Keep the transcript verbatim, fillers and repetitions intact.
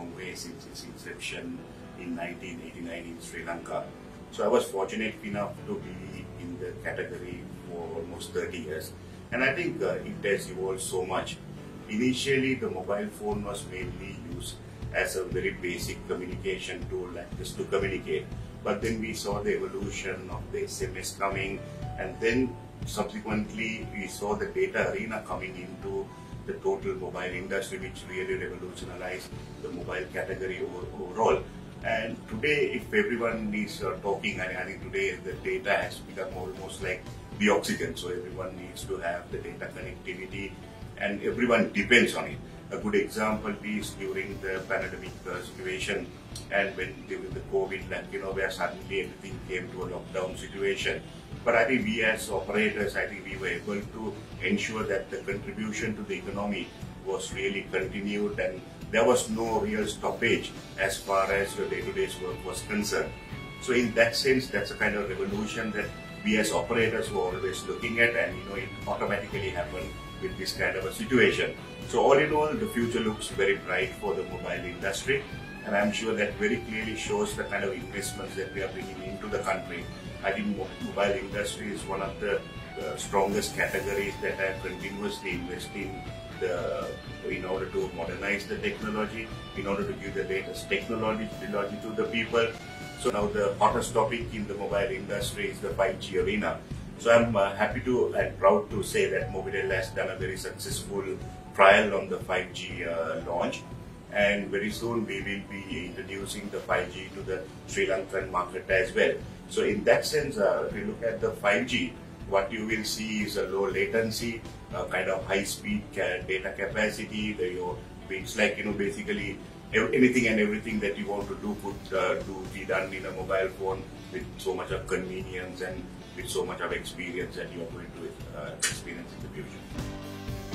long way since its inception in nineteen eighty-nine in Sri Lanka. So I was fortunate enough to be in the category for almost thirty years. And I think uh, it has evolved so much. Initially, the mobile phone was mainly used as a very basic communication tool, like just to communicate. But then we saw the evolution of the S M S coming, and then subsequently we saw the data arena coming into the total mobile industry, which really revolutionized the mobile category overall. And today, if everyone is uh, talking, I, I think today the data has become almost like the oxygen. So everyone needs to have the data connectivity, and everyone depends on it. A good example is during the pandemic uh, situation, and when during the COVID, like, you know, where suddenly everything came to a lockdown situation. But I think we as operators, I think we were able to ensure that the contribution to the economy was really continued, and there was no real stoppage as far as your day-to-day work was concerned. So in that sense, that's a kind of revolution that we as operators were always looking at, and you know, it automatically happened with this kind of a situation. So all in all, the future looks very bright for the mobile industry, and I'm sure that very clearly shows the kind of investments that we are bringing into the country. I think mobile industry is one of the uh, strongest categories that are continuously investing the, in order to modernize the technology, in order to give the latest technology, technology to the people. So now the hottest topic in the mobile industry is the five G arena. So I'm uh, happy to and proud to say that Mobitel has done a very successful trial on the five G uh, launch, and very soon we will be introducing the five G to the Sri Lankan market as well. So in that sense, uh, if you look at the five G, what you will see is a low latency, uh, kind of high speed ca data capacity. The, you know, it's like, you know, basically anything and everything that you want to do could uh, do be done in a mobile phone with so much of convenience and with so much of experience that you are going to uh, experience in the future.